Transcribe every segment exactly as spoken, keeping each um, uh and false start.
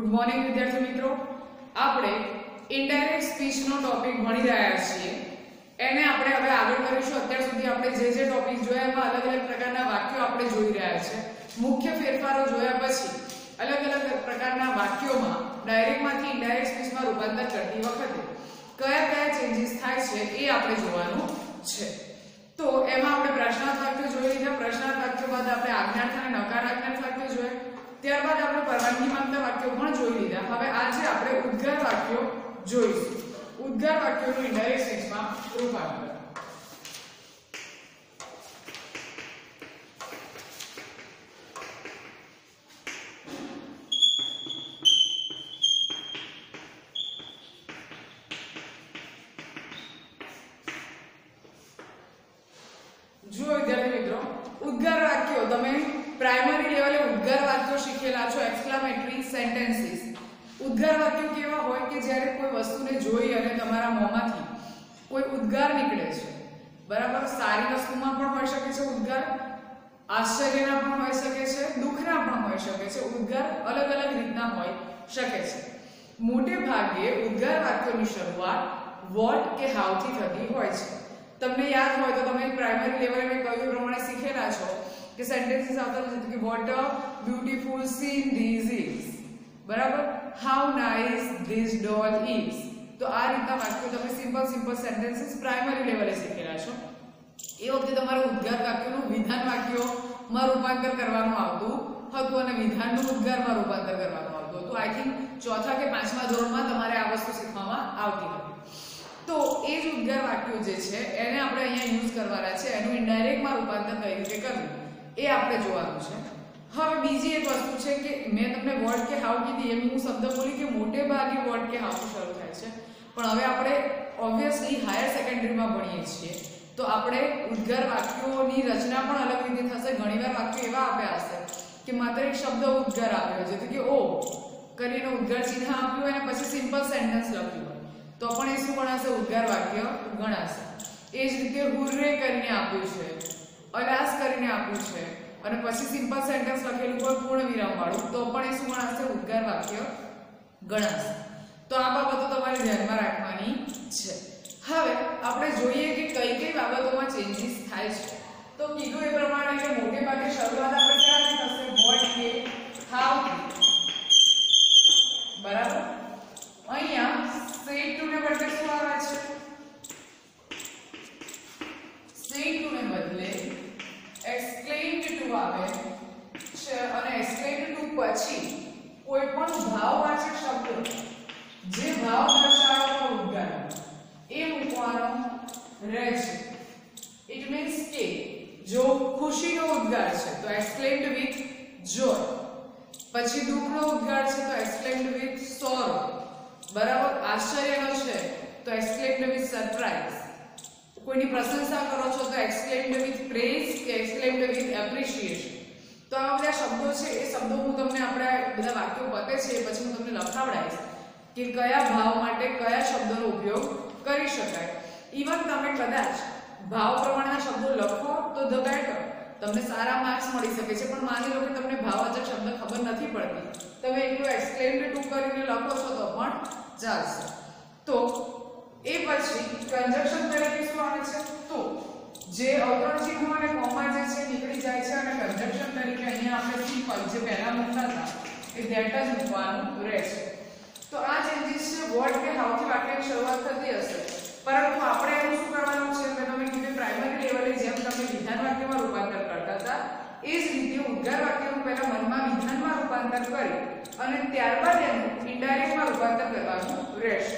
Good morning વિદ્યાર્થી મિત્રો, આપણે ઇનડાયરેક્ટ સ્પીચ નો ટોપિક ભણી રહ્યા છીએ. એને આપણે હવે આગળ કરીશું. અત્યાર સુધી આપણે જે જે ટોપિક જોયા એમાં અલગ અલગ પ્રકારના વાક્યો આપણે જોઈ રહ્યા છે. મુખ્ય ફેરફારો જોયા પછી અલગ અલગ પ્રકારના વાક્યોમાં ડાયરેક્ટમાંથી ઇનડાયરેક્ટ સ્પીચમાં રૂપાંતર કરતી વખતે કયા કયા ચેન્જીસ થાય છે એ આપણે જોવાનું છે. તો એમાં આપણે પ્રશ્નાર્થ વાક્યો જોઈ લીધા. પ્રશ્નાર્થ વાક્યો બાદ આપણે આજ્ઞાર્થ અને નકારાત્મક વાક્યો જોયા. ત્યારબાદ આપણે પરવાનગી માંગતા વાક્યો પણ જોઈ લીધા. હવે આજે આપણે ઉદ્ગાર વાક્યો જોઈશું. ઉદ્ગાર વાક્યોનું ઇનડાયરેક્ટ સ્પીચમાં રૂપાંતર. જો વિદ્યાર્થી મિત્રો, ઉદ્ગાર વાક્યો તમે પ્રાઇમરી લેવલે ઉદ્ગાર વાક્યો શીખેલા છો. Exclamatory sentences. ઉદ્ગાર વાક્યો કેવા હોય કે જ્યારે કોઈ વસ્તુને જોઈ અને તમારા મોંમાંથી કોઈ ઉદ્ગાર નીકળે છે, બરાબર. સારી વસ્તુમાં પણ હોઈ શકે છે ઉદ્ગાર, આશ્ચર્યના પણ હોઈ શકે છે, દુઃખના પણ હોઈ શકે છે. ઉદ્ગાર અલગ અલગ રીતના હોઈ શકે છે. મોટે ભાગે ઉદ્ગાર વાક્યોની શરૂઆત વોટ કે હાઉ થી થતી હોય છે. તમને યાદ હોય તો તમે પ્રાઇમરી લેવલે મેં કહ્યું પ્રમાણે શીખેલા છો કે સેન્ટેન્સીસ આવતા છે કે what a beautiful scene this is, બરાબર. How nice this doll is. તો આ રીતના વાક્યો તમે સિમ્પલ સિમ્પલ સેન્ટેન્સીસ પ્રાઇમરી લેવલે શીખેલા છો. એ વખતે તમારે ઉદ્ગાર વાક્યોનું વિધાન વાક્યોમાં રૂપાંતર કરવાનું આવતું હતું અને વિધાનનું ઉદ્ગારમાં રૂપાંતર કરવાનું આવતું હતું. આઈ થિંક ચોથા કે પાંચમા ધોરણમાં તમારે આ વસ્તુ શીખવામાં આવતી હતી. તો એ જ ઉદ્ગાર વાક્યો જે છે એને આપણે અહીંયા યુઝ કરવાના છે. એનું ઇનડાયરેક્ટમાં રૂપાંતર કઈ રીતે કરવું એ આપણે જોવાનું છે. હવે બીજી એક વસ્તુ છે કે મેં તમને વોટ કે હાઉ કીધી એમ હું શબ્દ બોલી કે મોટે ભાગે વોટ કે હાઉ શરૂ થાય છે, પણ હવે આપણે ઓબ્વિયસલી હાયર સેકન્ડરીમાં ભણીએ છીએ તો આપણે ઉદ્ગાર વાક્યોની રચના પણ અલગ રીતે થશે. ઘણીવાર વાક્યો એવા આપ્યા હશે કે માત્ર એક શબ્દ ઉદ્ગાર આપ્યો છે, તો કે ઓ કરીને ઉદ્ગાર ચિહ્ન આપ્યું અને પછી સિમ્પલ સેન્ટેન્સ લખ્યું હોય તો પણ એ શું ગણાશે? ઉદ્ગાર વાક્ય ગણાશે. એ જ રીતે હુર્રે કરીને આપ્યું છે, અલાસ કરીને આપ્યું છે અને પછી સિમ્પલ સેન્ટેન્સ લખેલું હોય પૂર્ણ વિરામ વાળું તો પણ એ શું ગણાશે? ઉદ્ગાર વાક્ય ગણાશે. તો આ બાબતો તમારે ધ્યાનમાં રાખવાની છે. હવે આપણે જોઈએ કે કઈ કઈ બાબતોમાં ચેન્જીસ થાય છે. તો કીધું એ પ્રમાણે કે મોટે ભાગે શરૂઆત આપણે ક્યાંથી થશે? વોટ કે હાઉ થી, બરાબર. અહીંયા સેડ ટુ ને બદલે શું આવે છે? સેડ ટુ ને બદલે એક્સક્લેમ્ડ ટુ આવે છે અને એક્સક્લેમ્ડ ટુ પછી કોઈ પણ ભાવવાચક શબ્દ જે ભાવ દર્શાવવાનો ઉદ્ગાર એ મૂકવાનો રહેશે. ઇટ મીન્સ કે જો ખુશીનો ઉદ્ગાર છે તો એક્સક્લેમ્ડ વિથ જોય, પછી દુઃખનો ઉદ્ગાર છે તો એક્સક્લેમ્ડ વિથ સોરો, બરાબર. આશ્ચર્યનો છે તો એક્સક્લેમ્ડ વિથ સરપ્રાઇઝ. કોઈની પ્રશંસા કરો છો તો એક્સક્લેમ્ડ વિથ પ્રેઝ કે એક્સક્લેમ્ડ વિથ એપ્રિશિએશન. તો આ બધા શબ્દો છે એ શબ્દો હું તમને આપણે બધા વાક્યો પતે છે પછી હું તમને લખાવડાવીશ કે કયા ભાવ માટે કયા શબ્દોનો ઉપયોગ કરી શકાય. ઇવન તમે કદાચ ભાવ પ્રમાણેના શબ્દો લખો તો ધ બેટર, તમને સારા માર્ક્સ મળી શકે છે. પણ માની લો કે તમને ભાવવાચક શબ્દ ખબર નથી પડતી, તમે એકલું એક્સક્લેમ્ડ ટુ કરીને લખો છો તો પણ ચાલશે. તો એ પછી કન્જક્શન તરીકે શું આવે છે? તો જે અવતરણ ચિહ્નો અને કોમા જે છે નીકળી જાય છે અને કન્જક્શન તરીકે અહીંયા આપણે સિમ્પલ જે પહેલા મૂકતા હતા એ ધેટ જ મૂકવાનું રહેશે. તો આ ચેન્જીસ છે. વોટ કે હાઉ થી વાક્યની શરૂઆત થતી હશે, પરંતુ આપણે એનું શું કરવાનું છે? મેં તમને કીધું પ્રાઇમરી લેવલે જેમ તમે વિધાન વાક્યમાં રૂપાંતર કરતા હતા એ જ રીતે ઉદ્ગાર વાક્યનું પહેલા મનમાં વિધાનમાં રૂપાંતર કરી અને ત્યારબાદ એનું ઇનડાયરેક્ટમાં રૂપાંતર કરવાનું રહેશે.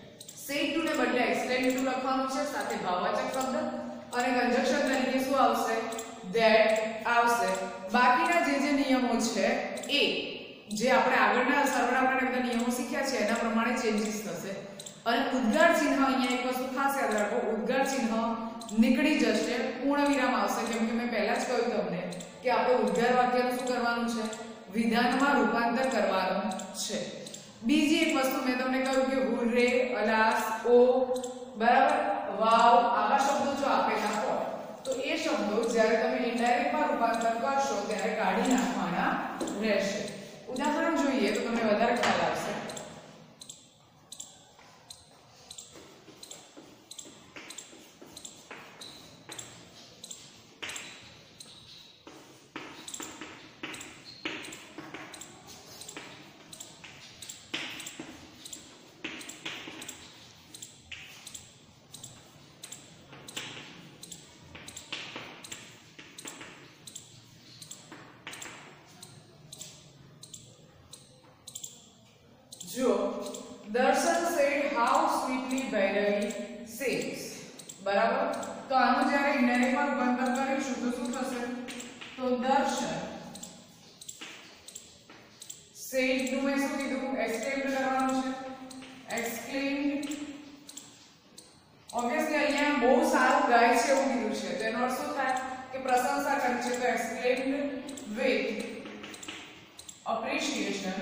સેડ ટુ ને બદલે એક્સક્લેમ્ડ ટુ લખવાનું છે સાથે ભાવવાચક શબ્દ અને કન્જક્શન તરીકે શું આવશે? ધેટ આવશે. બાકીના જે જે નિયમો છે એ જે આપણે આગળના સર્વનામના બધા નિયમો શીખ્યા છે એના પ્રમાણે ચેન્જીસ થશે. અને ઉદ્ગાર ચિહ્ન અહીંયા એક વસ્તુ ખાસ યાદ રાખો, ઉદ્ગાર ચિહ્ન નીકળી જશે, પૂર્ણ વિરામ આવશે. કેમ કે મેં પહેલા જ કહ્યું તમને કે આપણે ઉદ્ગાર વાક્યનું શું કરવાનું છે? વિધાનમાં રૂપાંતર કરવાનું છે. બીજી એક વસ્તુ મેં તમને કહ્યું કે હુર્રે, અલાસ, ઓ, બરાબર, વાવ આવા શબ્દો જો આપેલા હોય તો એ શબ્દો જ્યારે તમે ઇનડાયરેક્ટમાં રૂપાંતર કરશો ત્યારે કાઢી નાખવાના રહેશે. ઉદાહરણ જોઈએ તો તમને વધારે ખ્યાલ આવશે. જો દર્શન said how sweetly Bhairavi sings. બરાબર, તો આનું જ્યારે ઇનડાયરેક્ટ માં રૂપાંતર કરીશું તો શું થશે? તો દર્શન said નું મેં શું કીધું? એક્સક્લેમ્ડ કરવાનું છે. એક્સક્લેમ્ડ ઓબ્વિયસલી અહીંયા બહુ સારું ગાય છે એવું કીધું છે, તો એનો અર્થ શું થાય કે પ્રશંસા કરી છે. તો એક્સક્લેમ્ડ with appreciation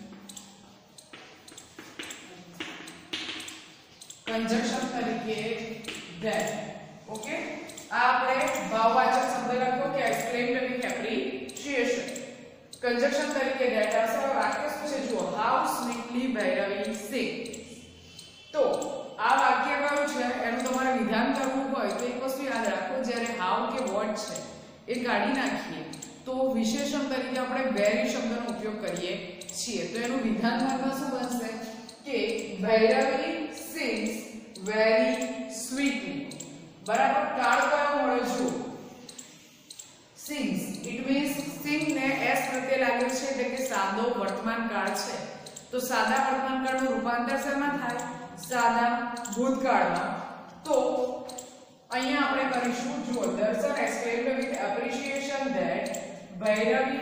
कंजक्शन तरीके that. ओके, આ આપણે ભાવવાચક શબ્દ લખ્યો કે એક્સપ્લેન્ડ વિથ એપ્રિશિએશન. કંજક્શન તરીકે that આવશે. હવે વાક્ય શું છે જુઓ, how sweetly Bhairavi sings. તો આ વાક્ય કયું છે એનું તમારે વિધાન કરવું હોય તો એક વસ્તુ યાદ રાખો, જ્યારે how કે what છે એ કાઢી નાખીએ તો વિશેષણ તરીકે આપણે very શબ્દનો ઉપયોગ કરીએ છીએ. તો એનું વિધાન ભાગમાં શું બનશે કે Bhairavi sings very sweetly. બરાબર, કાળ કયો મળે જો sings. it means sing ને s પ્રત્યે લાગે છે એટલે કે સાદો વર્તમાન કાળ છે. તો સાદા વર્તમાન કાળનું રૂપાંતર શેમાં થાય? સાદા ભૂતકાળમાં. તો અહીંયા આપણે કરીશું જો દર્શન exclaimed with appreciation that Bhairavi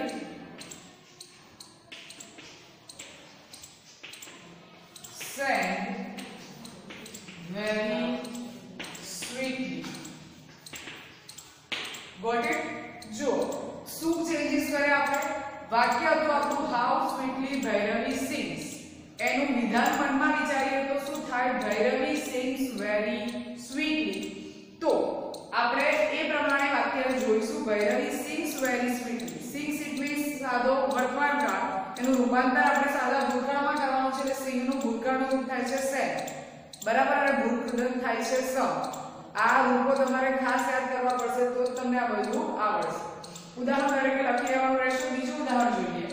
sang very sweetly. Got it? જો શું ચેન્જીસ કરે આપણે? વાક્ય હતું આપણું how sweetly Bhairavi sings. એનું વિધાન મનમાં વિચારીએ તો શું થાય? Bhairavi sings very sweetly. તો આપણે એ પ્રમાણે વાક્યને જોઈશું. Bhairavi sings very sweetly. Sings it means સાદો વર્તમાન કાળ. એનું રૂપાંતર આપણે સાદા ભૂતકાળમાં કરવાનું છે એટલે sing નું ભૂતકાળનું રૂપ થાય છે sang. બરાબર, અને ભૂતકાળ થાય છે sung. આ રૂપો તમારે ખાસ યાદ કરવા પડશે તો તમને આ બધું આવડશે. ઉદાહરણ તરીકે લખી લેવાનું રહેશે. બીજું ઉદાહરણ જોઈએ.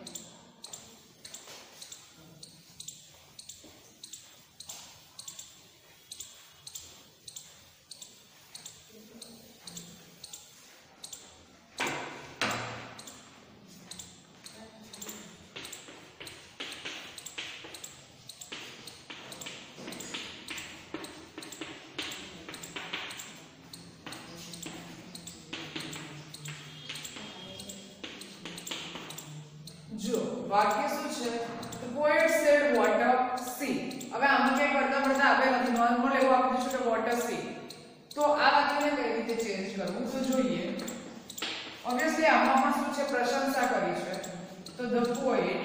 જો વાક્ય શું છે? The poet said water sea. હવે આમાં કઈ પડતા પડતા આપે નથી, નોર્મલ એવું આપી દીધું કે water sea. તો આ વાક્યને કઈ રીતે ચેન્જ કરવું તો જોઈએ. ઓબ્વિયસલી આમાં પણ શું છે? પ્રશંસા કરી છે. તો the poet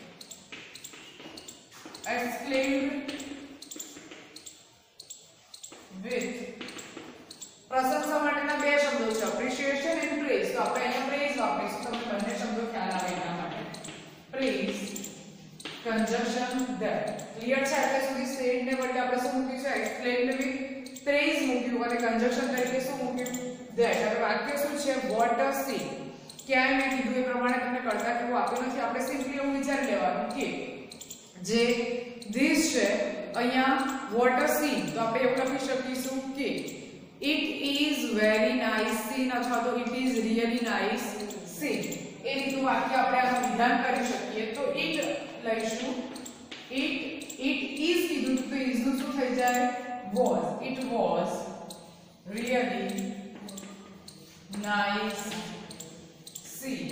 exclaimed with પ્રશંસા માટેના બે શબ્દો છે, appreciation and praise. તો આપણે અહીંયા praise વાપરીશું. તમને બંને શબ્દો ખ્યાલ આવે એના માટે. praise conjunction that. ક્લિયર છે? એટલે સુધી said ને બદલે આપણે શું મૂક્યું છે? exclaimed with praise મૂક્યું અને conjunction તરીકે શું મૂક્યું? that. હવે વાક્ય શું છે? water sea. ક્યાં મેં કીધું એ પ્રમાણે તમને કરતા કેવું આપ્યું નથી. આપણે સિમ્પલી એવું વિચારી લેવાનું કે જે this છે અહીંયા water sea, તો આપણે એવું લખી શકીશું કે it is very nice seen અથવા તો it is really nice seen. એ રીતનું વાક્ય આપણે આનું વિધાન કરી શકીએ. તો it લઈશું. it it is કીધું તો is નું શું થઈ જાય? was. it was really nice seen.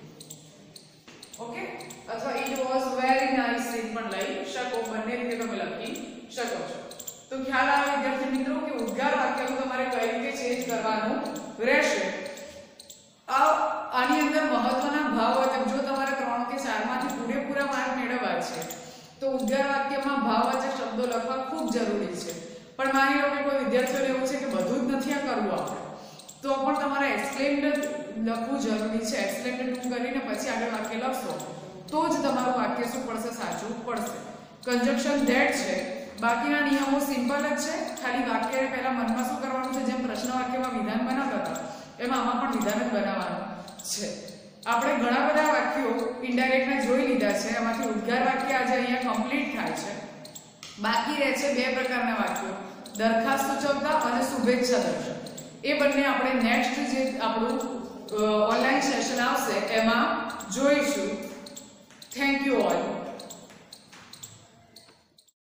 Okay, અથવા it was very nice seen પણ લઈ શકો. બંને રીતે તમે લખી શકો છો. તો ખ્યાલ આવે વિદ્યાર્થી મિત્રો કે ઉદ્ગાર વાક્યનું તમારે કઈ રીતે ચેન્જ કરવાનું રહેશે. આ આની અંદર મહત્વના ભાવવાચક, જો તમારે ત્રણ કે ચાર માંથી પૂરેપૂરા માર્ક મેળવવા છે તો ઉદ્ગાર વાક્યમાં ભાવવાચક શબ્દો લખવા ખૂબ જરૂરી છે. પણ માની લો કે કોઈ વિદ્યાર્થીઓને એવું છે કે બધું જ નથી આ કરવું આપણે, તો પણ તમારે એક્સપ્લેન્ડ લખવું જરૂરી છે. એક્સપ્લેન્ડ ટુ કરીને પછી આગળ વાક્ય લખશો તો જ તમારું વાક્ય શું પડશે, સાચું પડશે. કન્જક્શન ધેટ છે, બાકીના નિયમો સિમ્પલ જ છે. ખાલી વાક્ય પહેલા મનમાં શું કરવાનું છે, જેમ પ્રશ્ન વાક્યમાં વિધાન બનાવતા હતા એમાં આમાં પણ વિધાન જ બનાવવાનું છે. આપણે ઘણા બધા વાક્યો ઇનડાયરેક્ટના જોઈ લીધા છે. એમાંથી ઉદ્ગાર વાક્ય આજે અહીંયા કમ્પ્લીટ થાય છે. બાકી રહે છે બે પ્રકારના વાક્યો, દરખાસ્ત સૂચવતા અને શુભેચ્છા દર્શક. એ બંને આપણે નેક્સ્ટ જે આપણું ઓનલાઈન સેશન આવશે એમાં જોઈશું. Thank you all.